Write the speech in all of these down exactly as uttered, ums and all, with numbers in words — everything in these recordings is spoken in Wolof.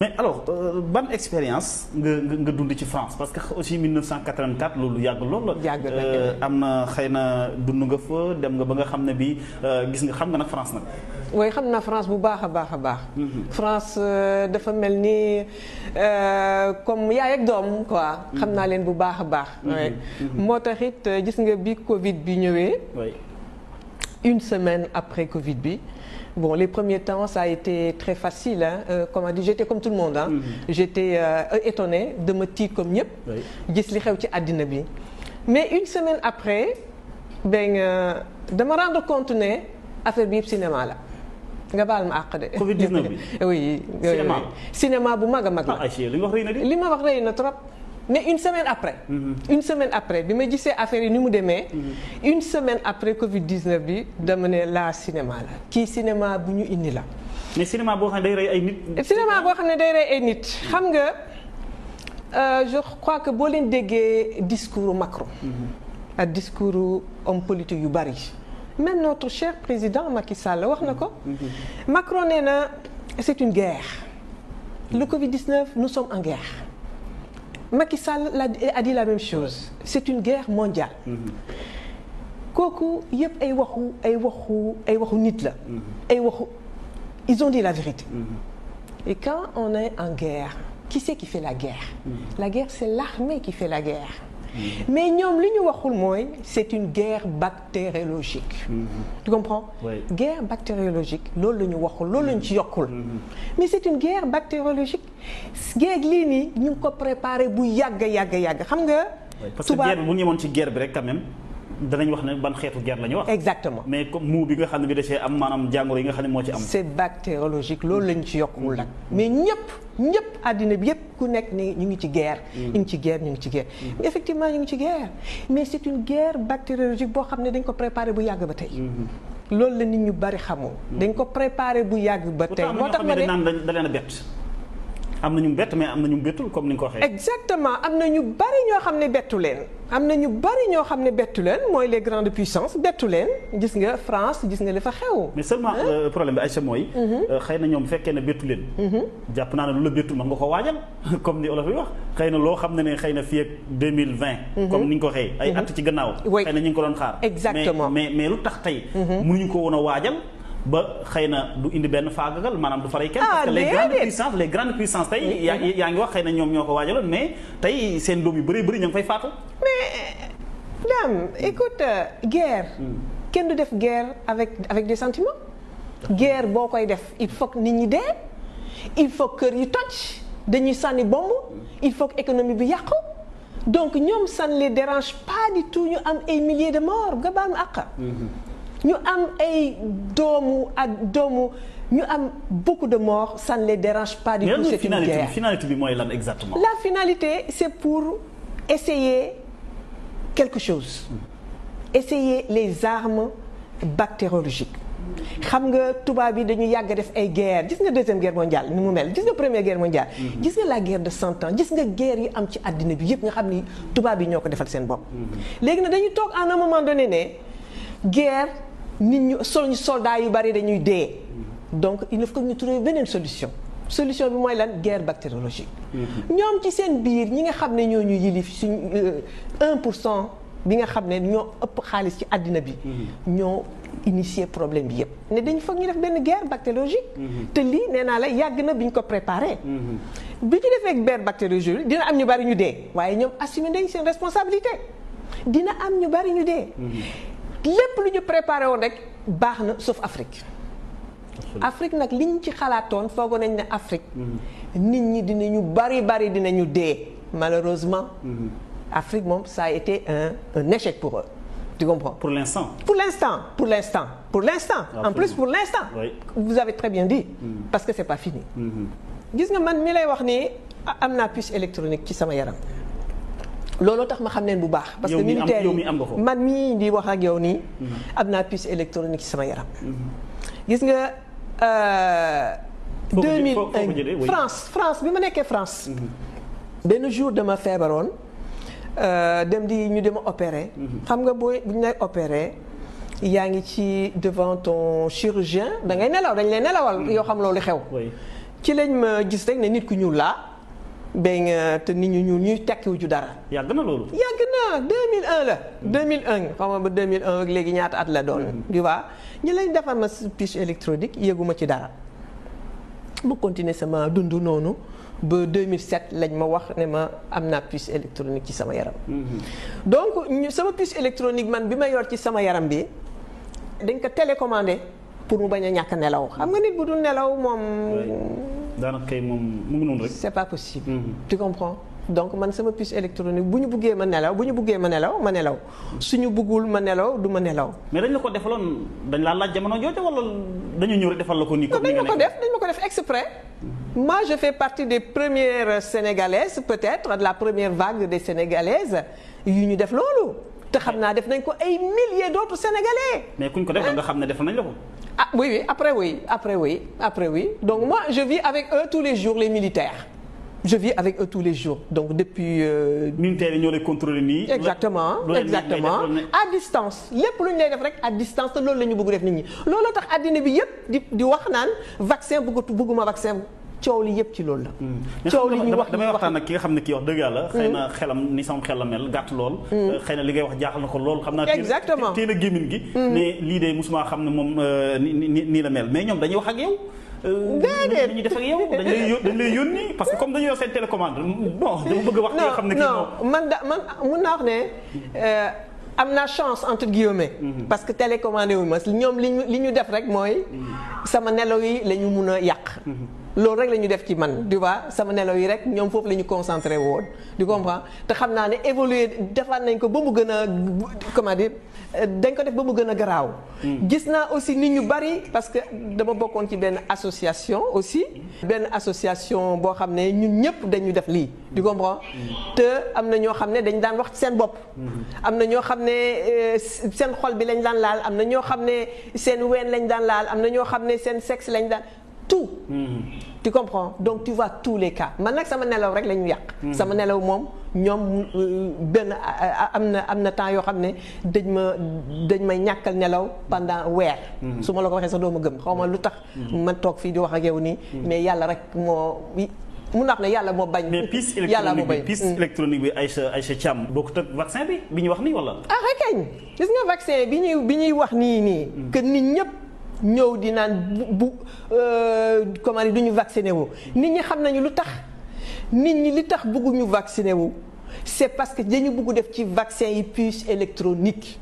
mais alors ban expérience nga nga dund ci France parce que aussi mille neuf cent quatre-vingt-quatre loolu yàgg lool la. yàgg na am na xëy na dund nga fa dem nga ba nga xam ne bi gis nga xam nga nag France nag. oui xam naa France bu baax a baax a baax. France dafa mel ni comme yaay ak doom quoi. xam naa leen bu baax a baax. moo tax it gis nga bi Covid bi ñëwee. une semaine après Covid bi. Bon, les premiers temps, ça a été très facile. Hein. Euh, comment dire, j'étais comme tout le monde. Hein. Mm-hmm. J'étais euh, étonnée de me tirer comme ñëpp. Gis li xew ci àddina bi. Mais une semaine après, ben de me rendre compte ne affaire bi yëpp cinéma la. nga baal ma àq de. Covid dix-neuf bi. oui. cinéma cinéma bu mag a mag la. ah li ma wax rëy na di. li ma wax rëy na trop. mais une semaine après. Mm-hmm. une semaine après bi ma gisee affaire yi ni mu demee. Mm-hmm. une semaine après Covid dix-neuf bi dama ne la cinéma la. kii cinéma bu ñu indi la. mais cinéma boo xam ne day rey ay nit. cinéma boo xam ne day rey ay nit. xam nga je crois que boo leen déggee discours Macron. Mm-hmm. ak discours homme politique yu bari. même notre cher président Macky Sall wax na ko. Mm-hmm. Macron nee na c'est une guerre. le Covid dix-neuf nous sommes en guerre. Macky Sall a dit la même chose c'est une guerre mondiale. kooku yëpp ay waxu ay waxu ay waxu nit la. ay waxu ils ont dit la vérité. et quand on est en guerre qui c'est qui fait la guerre. la guerre c'est l'armée qui fait la guerre. mais ñoom li ñu waxul mooy c'est une guerre bactériologique. tu comprends. Oui. guerre bactériologique loolu la ñu waxul loolu la ñu ci yokkul. mais c'est une guerre bactériologique guerre lii nii ñu ngi ko préparé bu yàgg yàgg yàgg xam nga. parce que guerre bu ñu yemoon ci guerre bi rek quand même danañ wax ne ban xeetu guerre la ñu wax. exactement mais comme muu bi nga xam ne bi da cee am maanaam jàngoro yi nga xam ne moo ci am. c'est bactériologique loolu la ñu ci yokkul nag. mais ñëpp ñëpp àddina bi yëpp ku nekk ni ñu ngi ci guerre. ñu ngi ci guerre ñu ngi ci guerre. mais effectivement ñu ngi ci guerre mais c'est une guerre bactériologique boo xam ne dañ ko préparé bu yàgg ba tey. loolu la nit ñu bari xamoo. dañ ko préparé bu yàgg ba tey. moo tax ma ne naan da leen a bett. am na ñu bett mais am na ñu bettul comme ni nga ko waxee. exactement am na ñu bari ñoo xam ne bettu leen am na ñu bari ñoo xam ne bettu leen mooy les grandes puissances bettu leen gis nga France gis nga li fa xew. mais seulement euh, problème bi Aïcha mooy. xëy na ñoom fekkee ne bettu leen. jàpp naa ne lu la bettul mën nga ko waajal comme ni olof yi wax xëy na loo xam ne ne xëy na fii ak deux mille vingt. comme ni nga ko waxee ay at ci gannaaw. oui xëy na ñu ngi ko doon xaar. exactement mais mais mais lu tax tey. mënuñu ko woon a waajal. ba xëy na du indi benn faagagal maanaam du faray kenn. parce que les grandes puissances les grandes puissances tey yaa yaa ngi wax xëy na ñoom ñoo ko waajaloon mais tey seen doom yu bëri bëri ña ngi fay faatu. mais dame écoute guerre. kenn du def guerre avec avec des sentiments. guerre boo koy def il faut que nit ñi dee il faut que kër yi toj dañuy sànni bombe il faut que économie bi yàqu donc ñoom ça ne les dérange pas du tout ñu am ay milliers de morts nga baal ma àq. ñu am ay doomu ak doomu ñu am beaucoup de morts ça ne les dérange pas du tout. C'est une guerre. finalité bi mooy lan exactement. la finalité c'est pour essayer quelque chose. essayer les armes bactériologiques. xam nga tubaab yi dañu yàgg def ay guerre gis nga deuxième guerre mondiale ni mu mel gis nga première guerre mondiale. gis nga la guerre de cent ans gis nga guerre yi am ci àddina bi yëpp nga xam ni tubaab yi ñoo ko defal seen bopp. léegi nag dañuy toog à un moment donné ne guerre. nit ñu sol ñu soldats yu bari dañuy dee donc il faut que ñu trouver beneen solution solution bi mooy lan guerre bactériologique. ñoom ci seen biir ñi nga xam ne ñoo ñu yilif suñ un pour cent bi nga xam ne ñoo ëpp xaalis ci àddina bi. ñoo initier problème bi yépp ne dañu foog ñu def benn guerre bactériologique. te lii nee naa la yàgg na bi ñu ko préparé. bi ñu defee guerre bactériologique dina am ñu bari ñu dee waaye ñoom assumer nañ seen responsabilité dina am ñu bari ñu dee. lépp lu ñu préparé woon rek baax na sauf Afrique. Afrique nag liñ ci xalaatoon foogoon nañ ne Afrique. nit ñi dinañu bari bari dinañu dee malheureusement. Afrique moom ça a été un un échec pour eux. tu comprends. pour l'instant. pour l'instant pour l'instant pour l'instant. en plus pour l'instant. Oui. vous avez très bien dit. parce que c'est pas fini. gis nga man mi lay wax ni am naa puce électronique ci sama yaram. looloo tax ma xam leen bu baax. parce que militaire yi man mii di wax ak yow nii. am naa puce électronique ci sama yaram. gis nga. deux mille un France France bi ma nekkee France. benn jour dama feebaroon dem di ñu dem opérer. xam nga booy bu ñu lay opérer yaa ngi ci devant ton chirurgien da ngay nelaw dañ lay nelawal yoo xam loolu xew. ci lañ ma gis rek ne nit ku ñuul laa ben te nit ñu ñuul ñuy tekkiwu ju dara. yàgg na loolu. yàgg na deux mille un la. deux mille un xam nga ba deux mille un ak léegi ñaata at la doon. tu vois ñu lañ defar ma puce électronique yëguma ci dara bu continuer sama dund noonu ba deux mille sept lañ ma wax ne ma am naa puce électronique ci sama yaram. donc ñu sama puce électronique man bi ma yor ci sama yaram bi dañ ko télécommandé pour mu bañ a ñàkk nelaw xam nga nit bu dul nelaw moom. daanaka kay moom mu ngi noonu rek. c'est pas possible. Mm-hmm. Tu comprends donc man sama puce électronique bu ñu buggee ma nelaw bu ñu buggee ma nelaw ma nelaw suñu buggul ma nelaw du ma nelaw. mais dañ la ko defaloon dañ laa laaj jamono jooju wala dañu ñëw rek defal la ko nii. comme ni nga dañ ma ko def dañ ma ko def exprès. Moi je fais partie des premières sénégalaises peut-être de la première vague des sénégalaises yu ñu def loolu. te xam naa def nañ ko ay milliers d'autres sénégalais. mais kuñ ko def nga xam ne def nañ la ko. Ah oui oui après oui après oui après oui donc moi je vis avec eux tous les jours les militaires je vis avec eux tous les jours donc depuis. Euh... militaires yi ñoo lay contrôler nii. exactement exactement à distance lépp lu ñu lay def rek à distance te loolu la ñu bëgg def nit ñi looloo tax àddina bi yëpp di di wax naan vaccin bëggatu bëgguma vaccin. coow li yëpp ci loolu la. coow li ñuy wax damay waxtaan ak ki nga xam ne kii wax dëgg yàlla. xëy na xelam ni sama xel la mel gàtt lool. xëy na li ngay wax jaaxal na ko lool. xam naa exactement teel a gémmiñ gi. ne lii de musuma xam ne moom ni ni nii la mel mais ñoom dañuy wax ak yow. déedéet dañuy def ak yow dañ lay yó dañ lay yónni parce que comme dañu yor seen télécommande bon dama bëgg a wax. ki nga xam ne kii non man da man mun naa wax ne am naa chance entre guillemets. parce que télécommandé wu ma ñoom li ñu li ñu def rek mooy. sama nelaw yi la ñu mun a yàq. loolu rek la ñu def ci man tu vois sama nelaw yi rek ñoom foofu la ñu concentré woon tu comprends te xam naa ne évoluer defaat nañ ko ba mu gën a comment dire dañ ko def ba mu gën a garaaw. gis naa aussi nit ñu bari parce que dama bokkoon ci benn association aussi. benn association boo xam ne ñun ñëpp dañu def lii tu comprends te am na ñoo xam ne dañ daan wax ci seen bopp. am na ñoo xam ne seen xol bi lañ daan laal am na ñoo xam ne seen ween lañ daan laal am na ñoo xam ne seen sexe lañ daan. tout tu comprends donc tu vois tous les cas man nag sama nelaw rek la ñu yàq sama nelaw moom ñoom benn am na am na temps yoo xam ne dañ ma dañ may ñàkkal nelaw pendant weer su ma la ko waxee sax doo ma gëm xaw ma lu tax man toog fii di wax ak yow nii mais yàlla rek moo mun naa wax ne yàlla moo bañ mais puce électronique bi puce électronique bi Aïcha Aïcha Thiam bokkut ak vaccin bi bi ñu wax nii wala ah rekañ gis nga vaccin bi ñuy bi ñuy wax nii nii que nit ñëpp ñëw di naan bu comment dire du ñu vacciné wu nit ñi xam nañu lu tax nit ñi li tax bëgguñu vacciné wu c'est parce que dañu bëgg def ci vaccin yi puce électronique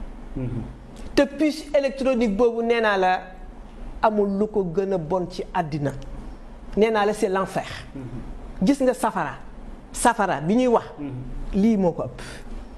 te puce électronique boobu nee naa la amul lu ko gën a bon ci àddina nee naa la c'est l'enfer gis nga safara safara bi ñuy wax lii moo ko ëpp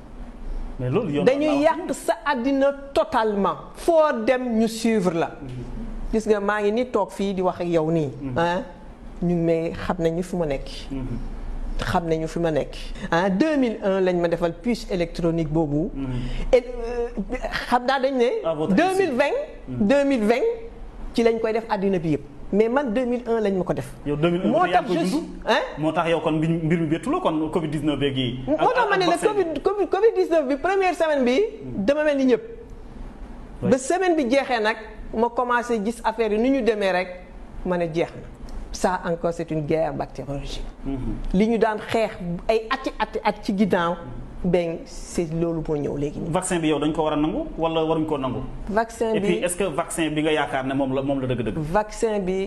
dañuy yàq sa àddina totalement foo dem ñu suivre la gis nga maa ngi ni toog fii di wax ak yow nii ah ñu may xam nañu fi ma nekk xam nañu fi ma nekk ah deux mille un lañ ma defal puce électronique boobu et xam naa dañ ne deux mille vingt deux mille vingt ci lañ koy def àddina bi yëpp mais man deux mille un lañ ma ko def. yow deux mille un moo tax je moo tax yow kon mbir mi bettu la kon Covid dix-neuf beeg yi. moo tax ma ne la Covid Covid Covid dix-neuf bi première semaine bi dama mel ni ñëpp. ba semaine bi jeexee nag ma commencé gis affaire yi ni ñu demee rek ma ne jeex na ça encore c'est une guerre bactériologique. li ñu daan xeex ay ati ati at ci ginnaaw. ben c'est loolu moo ñëw léegi. vaccin bi yow dañ ko war a nangu wala waruñ koo nangu. vaccin bi et puis est-ce que vaccin bi nga yaakaar ne moom la moom la dëgg-dëgg. vaccin bi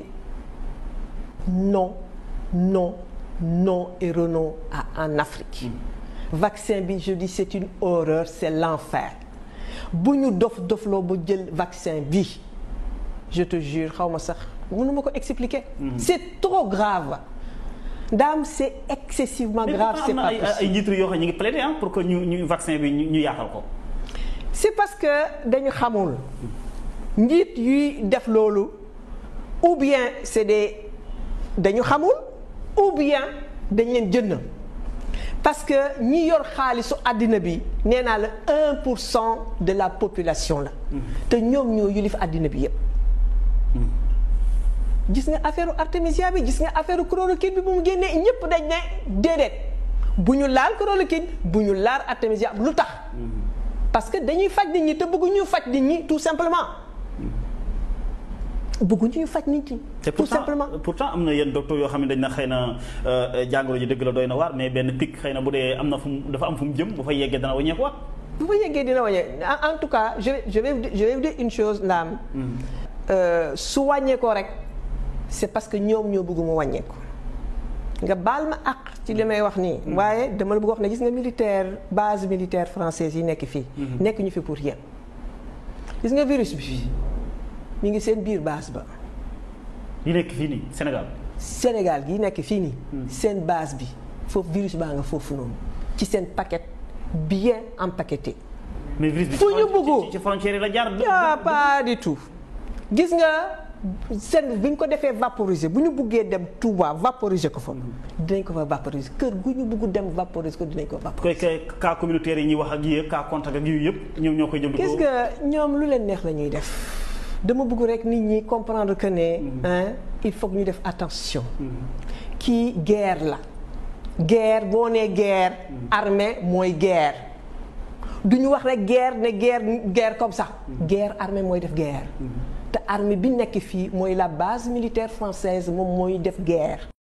non non non et renom à en Afrique. Mm. vaccin bi je dis c'est une horreur c'est l'enfer bu ñu dof dofloo ba jël vaccin bi je te jure xaw ma sax mënu ma ko expliquer. Mm. c'est trop grave. Dame c'est excessivement grave c'est pas possible. ay njiitu yoo xam ñu ngi plaider pour que ñu ñu vaccin bi ñu yaatal ko. c'est parce que dañu xamul njiit yuy def loolu ou bien c'est des dañu xamul ou bien dañ leen jënd parce que ñi yor xaalisu àddina bi nee naa la un pour cent de la population la. te ñoom ñoo yilif àddina bi yépp. gis nga affaire artémisia bi gis nga affaire chloroquine bi bu mu génnee ñëpp dañ ne déedéet bu ñu laal chloroquine bu ñu laal artémisia lu tax parce que dañuy faj nit ñi te bëgguñu faj nit ñi tout simplement bëgguñu ñu faj nit ñi. tout simplement pourtant am na yenn docteur yoo xam ne dañ na xëy na jàngoro ji dëgg la doy na waar mais benn pic xëy na bu dee am na fu mu dafa am fu mu jëm bu fa yeggee dana wàññeekuwaat. bu fa yeggee dina wàññeeku en tout cas je vais je vais je vais vous dire une chose Ndam. su wàññeekoo rek c'est parce que ñoom ñoo bëgg mu wàññeeku. nga baal ma àq ci li may wax nii. waaye dama la bëgg wax ne gis nga militaire base militaire française yi nekk fii. nekk ñu fi pour rien. gis nga virus bi mi ngi seen biir base ba. yi nekk fii nii Sénégal. Sénégal gi nekk fii nii. seen base bi foofu virus baa nga foofu noonu ci seen paquet bien empaqueté. mais virus bi fu ñu bëgg ci frontière yi la jaar. ah pas du tout. gis nga seen bi ñu ko defee vaporiser bu ñu buggee dem Touba vaporiser ko fa. dinañ ko fa vaporiser kër gu ñu bugg dem vaporiser ko dinañ ko vaporiser. koy cas communautaire yi ñuy wax ak yii cas contact ak yii yëpp ñoom ñoo koy jëm. gis nga ñoom lu leen neex la ñuy def. dama bëgg rek nit ñi comprendre que ne hein il faut que ñu def attention. kii guerre la. guerre boo nee guerre. armée mooy guerre. du ñu wax rek guerre ne guerre guerre comme ça. guerre armée mooy def guerre. te armée bi nekk fii mooy la base militaire française moom mooy def guerre.